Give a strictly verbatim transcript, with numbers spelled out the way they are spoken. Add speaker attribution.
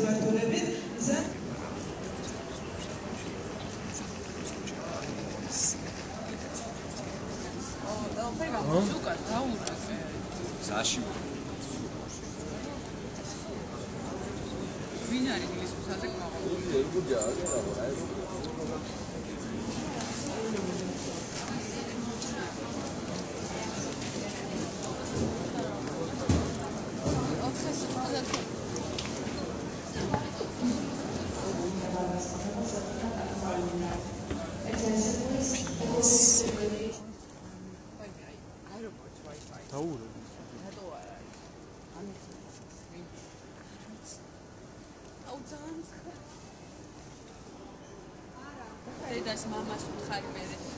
Speaker 1: სურათურებით ზე
Speaker 2: Sashi.
Speaker 3: ვინ არის ის მოსაზე კმაყოფილი?
Speaker 2: ერგუჯა არის რა რა.
Speaker 4: დაურო
Speaker 3: დედას მამას უთხარი მერე